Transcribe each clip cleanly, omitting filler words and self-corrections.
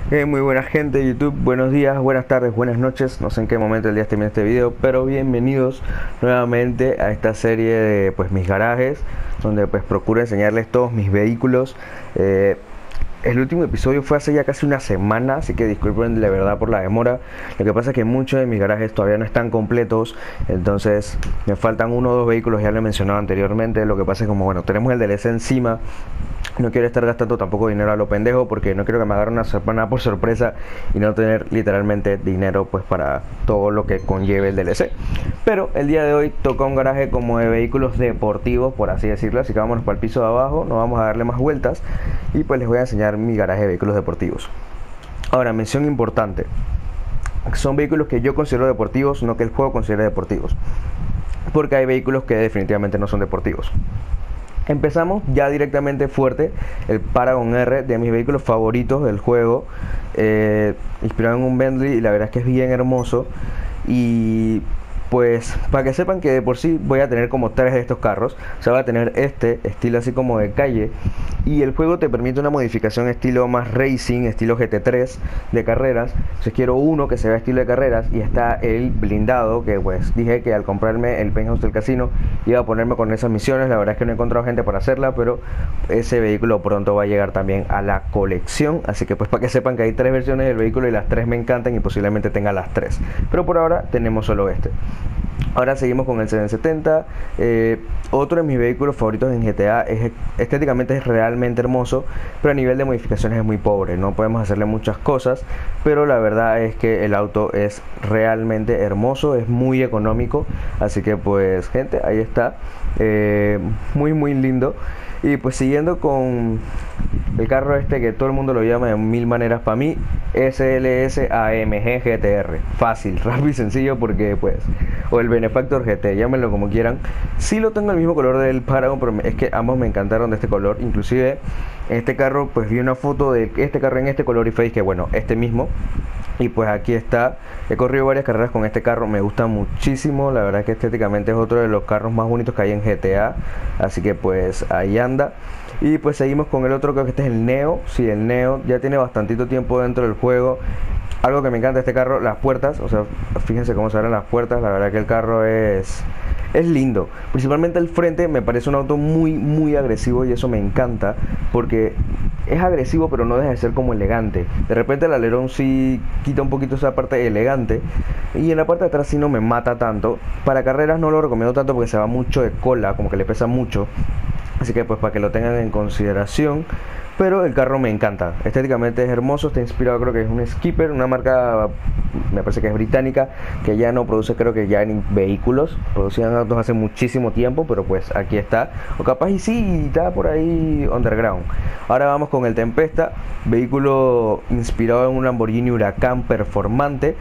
Muy buena gente de YouTube, buenos días, buenas tardes, buenas noches, no sé en qué momento del día esté viendo este video, pero bienvenidos nuevamente a esta serie de mis garajes, donde procuro enseñarles todos mis vehículos. El último episodio fue hace ya casi una semana, así que disculpen de verdad por la demora. Lo que pasa es que muchos de mis garajes todavía no están completos, entonces me faltan uno o dos vehículos, ya lo he mencionado anteriormente. Lo que pasa es que como tenemos el DLC encima, no quiero estar gastando tampoco dinero a lo pendejo, porque no quiero que me agarren una semana por sorpresa y no tener literalmente dinero para todo lo que conlleve el DLC. Pero el día de hoy toca un garaje como de vehículos deportivos, por así decirlo, así que vámonos para el piso de abajo, no vamos a darle más vueltas y les voy a enseñar mi garaje de vehículos deportivos. Ahora, mención importante: son vehículos que yo considero deportivos, no que el juego considere deportivos, porque hay vehículos que definitivamente no son deportivos. Empezamos ya directamente fuerte, el Paragon R, de mis vehículos favoritos del juego, inspirado en un Bentley, y la verdad es que es bien hermoso. Y pues para que sepan que de por sí voy a tener como tres de estos carros. O sea, voy a tener este estilo así como de calle, y el juego te permite una modificación estilo más racing, estilo GT3 de carreras. Entonces quiero uno que se vea estilo de carreras, y está el blindado, que dije que al comprarme el penthouse del casino iba a ponerme con esas misiones. La verdad es que no he encontrado gente para hacerla, pero ese vehículo pronto va a llegar también a la colección. Así que para que sepan que hay tres versiones del vehículo y las tres me encantan, y posiblemente tenga las tres, pero por ahora tenemos solo este. Ahora seguimos con el 770. Otro de mis vehículos favoritos en GTA. Estéticamente es realmente hermoso, pero a nivel de modificaciones es muy pobre. No podemos hacerle muchas cosas, pero la verdad es que el auto es realmente hermoso, es muy económico. Así que gente, ahí está. Muy lindo. Y siguiendo con el carro que todo el mundo lo llama de mil maneras para mí, SLS AMG GTR. Fácil, rápido y sencillo, porque o el Benefactor GT, llámenlo como quieran. Sí lo tengo el mismo color del Paragon, pero es que ambos me encantaron de este color. Inclusive en este carro vi una foto de este carro en este color y fue que este mismo. Y aquí está. He corrido varias carreras con este carro, me gusta muchísimo. La verdad es que estéticamente es otro de los carros más bonitos que hay en GTA. Así que ahí anda. Y seguimos con el otro, creo que este es el Neo. Sí, el Neo ya tiene bastantito tiempo dentro del juego. Algo que me encanta de este carro, las puertas. O sea, fíjense cómo se abren las puertas. La verdad que el carro es lindo. Principalmente el frente me parece un auto muy agresivo, y eso me encanta, porque es agresivo pero no deja de ser como elegante. De repente el alerón sí quita un poquito esa parte elegante, y en la parte de atrás sí no me mata tanto. Para carreras no lo recomiendo tanto porque se va mucho de cola, como que le pesa mucho. Así que para que lo tengan en consideración. Pero el carro me encanta, estéticamente es hermoso. Está inspirado, creo que es un Skipper, una marca, me parece que es británica, que ya no produce, creo que ya en vehículos. Producían autos hace muchísimo tiempo, pero aquí está. O capaz y sí, está por ahí underground. Ahora vamos con el Tempesta, vehículo inspirado en un Lamborghini Huracán performante.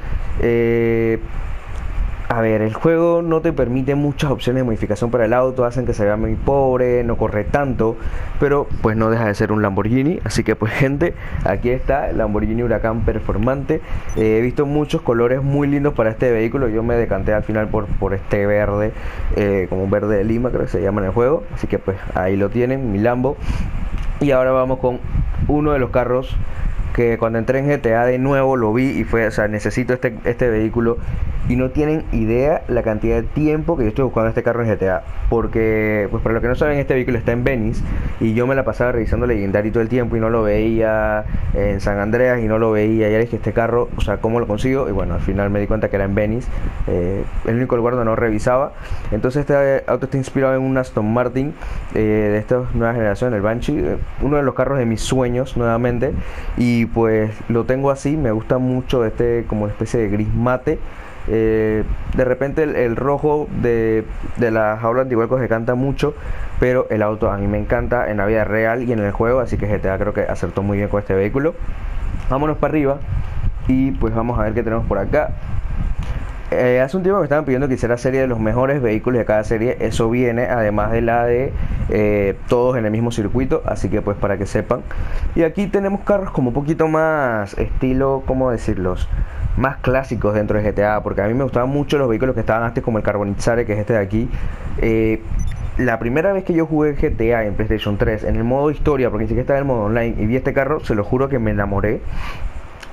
A ver, el juego no te permite muchas opciones de modificación para el auto, hacen que se vea muy pobre, no corre tanto, pero no deja de ser un Lamborghini. Así que gente, aquí está el Lamborghini Huracán performante. He visto muchos colores muy lindos para este vehículo. Yo me decanté al final por este verde, como un verde de Lima, creo que se llama en el juego. Así que ahí lo tienen, mi Lambo. Y ahora vamos con uno de los carros que cuando entré en GTA de nuevo lo vi y necesito este vehículo. Y no tienen idea la cantidad de tiempo que yo estoy buscando este carro en GTA. Porque, para los que no saben, este vehículo está en Venice, y yo me la pasaba revisando Legendary todo el tiempo y no lo veía en San Andreas, y no lo veía. Ya dije, este carro, ¿cómo lo consigo? Y al final me di cuenta que era en Venice, el único lugar donde no revisaba. Entonces este auto está inspirado en un Aston Martin, de esta nueva generación, el Banshee, uno de los carros de mis sueños nuevamente. Y lo tengo así, me gusta mucho como especie de gris mate. De repente el rojo de la jaula antihuelcos se canta mucho, pero el auto a mí me encanta en la vida real y en el juego, así que GTA creo que acertó muy bien con este vehículo. Vámonos para arriba y vamos a ver qué tenemos por acá. Hace un tiempo me estaban pidiendo que hiciera serie de los mejores vehículos de cada serie. Eso viene además de la de todos en el mismo circuito, así que para que sepan. Y aquí tenemos carros como un poquito más estilo, ¿cómo decirlos?, más clásicos dentro de GTA, porque a mí me gustaban mucho los vehículos que estaban antes, como el Carbonizare, que es este de aquí. La primera vez que yo jugué GTA en PlayStation 3 en el modo historia, porque ni siquiera estaba en el modo online, y vi este carro, se lo juro que me enamoré.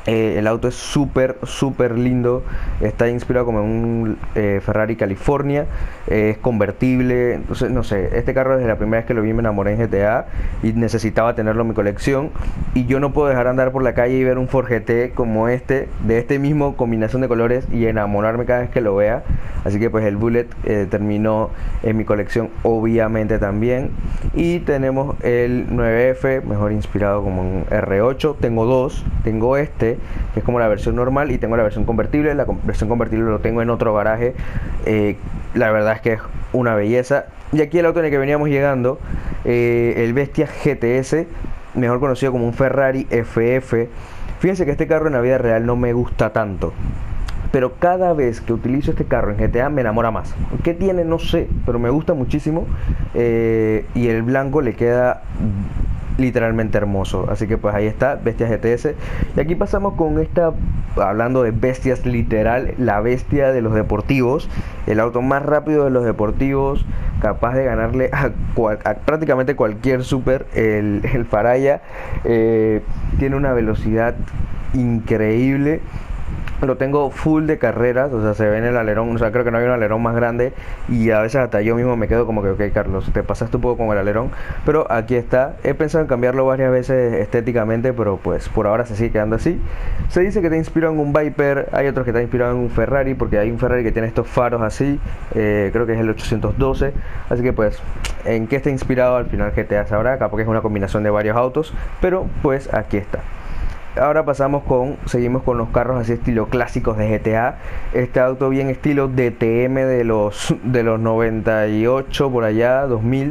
El auto es súper lindo. Está inspirado como en un Ferrari California. Es convertible. Entonces, no sé, este carro desde la primera vez que lo vi me enamoré en GTA y necesitaba tenerlo en mi colección. Y yo no puedo dejar andar por la calle y ver un Ford GT como este, de este mismo combinación de colores, y enamorarme cada vez que lo vea. Así que pues el Bullet terminó en mi colección obviamente también. Y tenemos el 9F, mejor inspirado como un R8. Tengo dos, tengo este que es como la versión normal, y tengo la versión convertible. La versión convertible lo tengo en otro garaje. La verdad es que es una belleza. Y aquí el auto en el que veníamos llegando, el Bestia GTS, mejor conocido como un Ferrari FF. Fíjense que este carro en la vida real no me gusta tanto, pero cada vez que utilizo este carro en GTA me enamora más. ¿Qué tiene? No sé, pero me gusta muchísimo. Y el blanco le queda literalmente hermoso. Así que pues ahí está, Bestia GTS. Y aquí pasamos con esta, hablando de bestias literal, la bestia de los deportivos. El auto más rápido de los deportivos, capaz de ganarle a prácticamente cualquier super. El Faraya tiene una velocidad increíble. Lo tengo full de carreras, o sea, se ve en el alerón, o sea, creo que no hay un alerón más grande, y a veces hasta yo mismo me quedo como que, ok, Carlos, te pasaste un poco con el alerón, pero aquí está. He pensado en cambiarlo varias veces estéticamente, pero pues por ahora se sigue quedando así. Se dice que está inspirado en un Viper, hay otros que está inspirado en un Ferrari, porque hay un Ferrari que tiene estos faros así, creo que es el 812, así que pues, ¿en qué está inspirado? Al final GTA sabrá, acá porque es una combinación de varios autos, pero pues aquí está. Ahora seguimos con los carros así estilo clásicos de GTA. Este auto bien estilo DTM de los 98 por allá, 2000.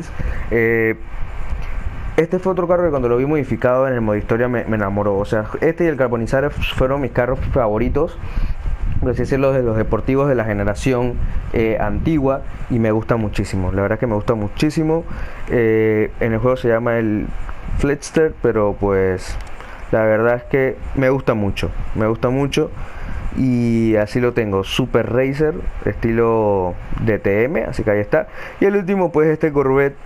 Este fue otro carro que cuando lo vi modificado en el modo historia me enamoró. O sea, este y el Carbonizar fueron mis carros favoritos, por así decirlo, de los deportivos de la generación antigua, y me gusta muchísimo. La verdad que me gusta muchísimo. En el juego se llama el Fletster, pero pues la verdad es que me gusta mucho, y así lo tengo, Super Racer, estilo DTM, así que ahí está. Y el último pues este Corvette,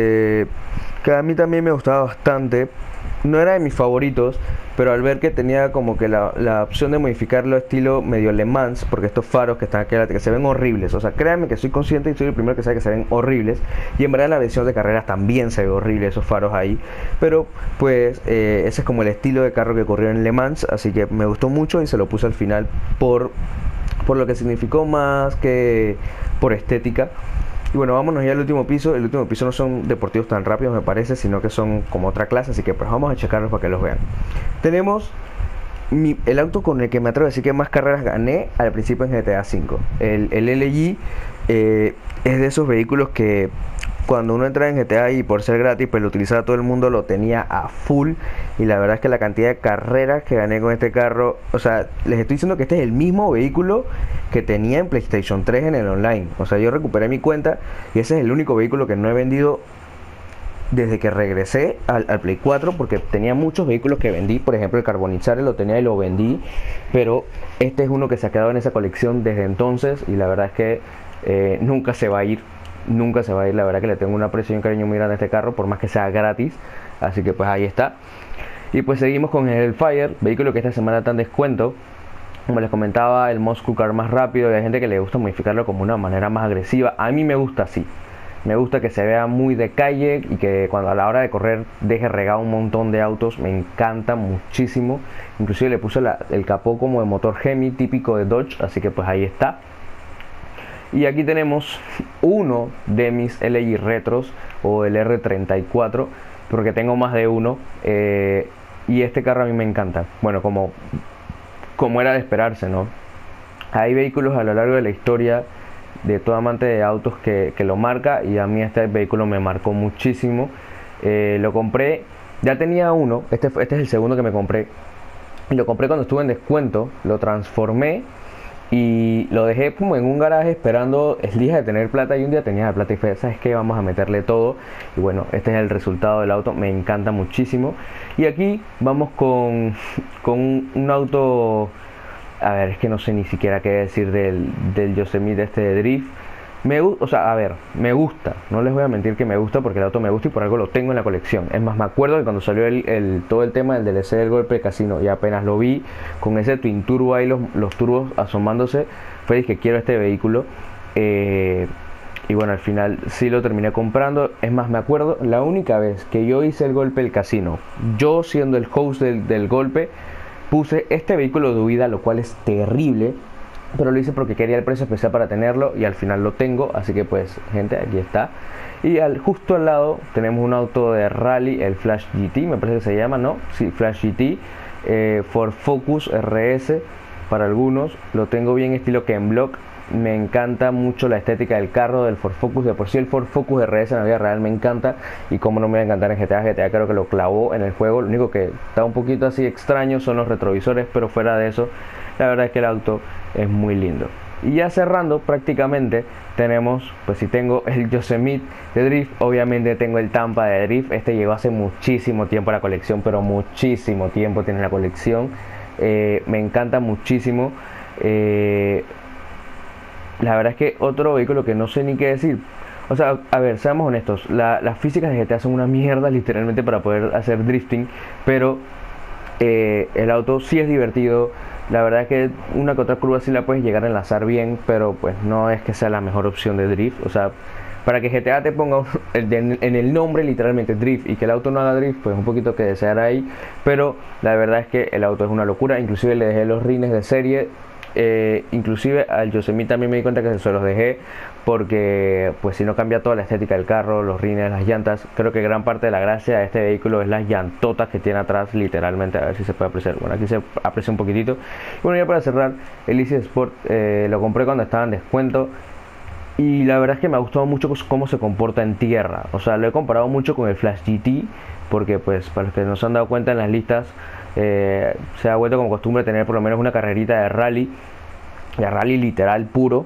que a mí también me gustaba bastante. No era de mis favoritos, pero al ver que tenía como que la opción de modificarlo estilo medio Le Mans, porque estos faros que están aquí que se ven horribles, o sea, créanme que soy consciente y soy el primero que sabe que se ven horribles, y en verdad en la versión de carreras también se ve horrible esos faros ahí, pero pues ese es como el estilo de carro que corrió en Le Mans, así que me gustó mucho y se lo puse al final por lo que significó más que por estética. Y bueno, vámonos ya al último piso. El último piso no son deportivos tan rápidos, me parece, sino que son como otra clase, así que pues vamos a checarlos para que los vean. Tenemos el auto con el que me atrevo a decir que más carreras gané al principio en GTA V. El LG es de esos vehículos que cuando uno entra en GTA y por ser gratis, pues lo utilizaba todo el mundo, lo tenía a full. Y la verdad es que la cantidad de carreras que gané con este carro, o sea, les estoy diciendo que este es el mismo vehículo que tenía en PlayStation 3 en el online. O sea, yo recuperé mi cuenta y ese es el único vehículo que no he vendido desde que regresé al Play 4, porque tenía muchos vehículos que vendí. Por ejemplo, el Carbonizare lo tenía y lo vendí, pero este es uno que se ha quedado en esa colección desde entonces, y la verdad es que nunca se va a ir. Nunca se va a ir, la verdad que le tengo un aprecio y un cariño muy grande a este carro, por más que sea gratis. Así que pues ahí está. Y pues seguimos con el Hellfire, vehículo que esta semana está en descuento. Como les comentaba, el Muscle Car más rápido, y hay gente que le gusta modificarlo como una manera más agresiva. A mí me gusta así. Me gusta que se vea muy de calle y que cuando a la hora de correr deje regado un montón de autos. Me encanta muchísimo. Inclusive le puse el capó como de motor Hemi típico de Dodge, así que pues ahí está. Y aquí tenemos uno de mis LG retros, o el R34, porque tengo más de uno, y este carro a mí me encanta. Bueno, como era de esperarse, ¿no? Hay vehículos a lo largo de la historia de todo amante de autos que lo marca, y a mí este vehículo me marcó muchísimo. Lo compré, ya tenía uno, este es el segundo que me compré. Lo compré cuando estuve en descuento, lo transformé y lo dejé como en un garaje esperando el día de tener plata, y un día tenía la plata y fue, ¿sabes qué? Vamos a meterle todo. Y bueno, este es el resultado del auto, me encanta muchísimo. Y aquí vamos con un auto, a ver, es que no sé ni siquiera qué decir del Yosemite este de Drift. O sea, a ver, me gusta, no les voy a mentir que me gusta porque el auto me gusta y por algo lo tengo en la colección. Es más, me acuerdo que cuando salió todo el tema del DLC del golpe de casino y apenas lo vi con ese twin turbo ahí, los turbos asomándose, fue dije, quiero este vehículo. Y bueno, al final sí lo terminé comprando. Es más, me acuerdo la única vez que yo hice el golpe del casino, yo siendo el host del golpe, puse este vehículo de huida, lo cual es terrible, pero lo hice porque quería el precio especial para tenerlo y al final lo tengo. Así que pues gente, aquí está. Y justo al lado tenemos un auto de rally, el Flash GT, me parece que se llama, ¿no? Sí, Flash GT, Ford Focus RS para algunos. Lo tengo bien estilo Ken Block. Me encanta mucho la estética del carro, del Ford Focus. De por sí el Ford Focus RS en la vida real me encanta. Y como no me va a encantar en GTA. GTA creo que lo clavó en el juego. Lo único que está un poquito así extraño son los retrovisores, pero fuera de eso, la verdad es que el auto es muy lindo. Y ya cerrando prácticamente tenemos, pues si tengo el Yosemite de Drift, obviamente tengo el Tampa de Drift. Este llegó hace muchísimo tiempo a la colección, pero muchísimo tiempo tiene la colección. Me encanta muchísimo. La verdad es que otro vehículo que no sé ni qué decir. O sea, a ver, seamos honestos, las físicas de GTA son una mierda literalmente para poder hacer drifting, pero el auto sí es divertido. La verdad es que una que otra curva sí la puedes llegar a enlazar bien, pero pues no es que sea la mejor opción de drift. O sea, para que GTA te ponga en el nombre literalmente drift y que el auto no haga drift, pues un poquito que desear ahí. Pero la verdad es que el auto es una locura. Inclusive le dejé los rines de serie. Inclusive al Yosemite también me di cuenta que se los dejé porque pues si no cambia toda la estética del carro, los rines, las llantas. Creo que gran parte de la gracia de este vehículo es las llantotas que tiene atrás, literalmente. A ver si se puede apreciar. Bueno, aquí se aprecia un poquitito. Y bueno, ya para cerrar, el Easy Sport lo compré cuando estaba en descuento y la verdad es que me ha gustado mucho cómo se comporta en tierra. O sea, lo he comparado mucho con el Flash GT porque pues para los que no se han dado cuenta en las listas, se ha vuelto como costumbre tener por lo menos una carrerita de rally literal puro,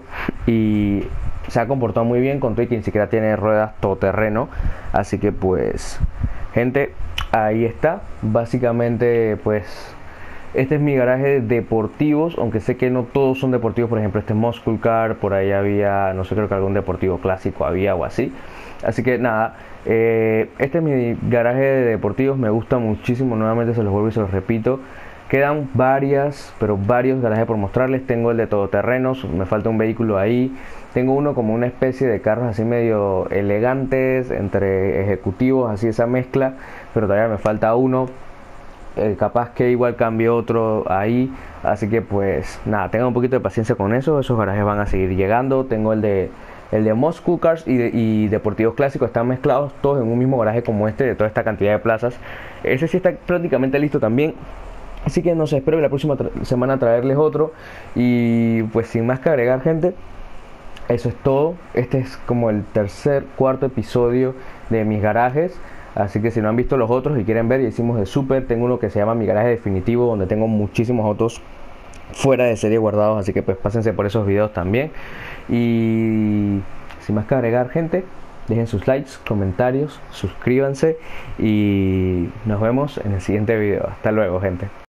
y se ha comportado muy bien con todo y que ni siquiera tiene ruedas todoterreno. Así que pues gente, ahí está básicamente. Pues este es mi garaje de deportivos, aunque sé que no todos son deportivos. Por ejemplo, este Muscle Car, por ahí había, no sé, creo que algún deportivo clásico había o así. Así que nada, este es mi garaje de deportivos, me gusta muchísimo. Nuevamente se los vuelvo y se los repito. Quedan varios garajes por mostrarles. Tengo el de todoterrenos, me falta un vehículo ahí. Tengo uno como una especie de carros así medio elegantes, entre ejecutivos, así esa mezcla, pero todavía me falta uno. Capaz que igual cambie otro ahí. Así que pues nada, tengan un poquito de paciencia con eso. Esos garajes van a seguir llegando. Tengo el de Muscle Cars y deportivos clásicos, están mezclados todos en un mismo garaje como este, de toda esta cantidad de plazas. Ese sí está prácticamente listo también. Así que no sé, espero que la próxima semana traerles otro. Y pues sin más que agregar, gente, eso es todo. Este es como el cuarto episodio de mis garajes. Así que si no han visto los otros y quieren ver, ya hicimos de súper. Tengo uno que se llama Mi Garaje Definitivo, donde tengo muchísimos autos fuera de serie guardados. Así que pues pásense por esos videos también. Y sin más que agregar, gente, dejen sus likes, comentarios, suscríbanse y nos vemos en el siguiente video. Hasta luego, gente.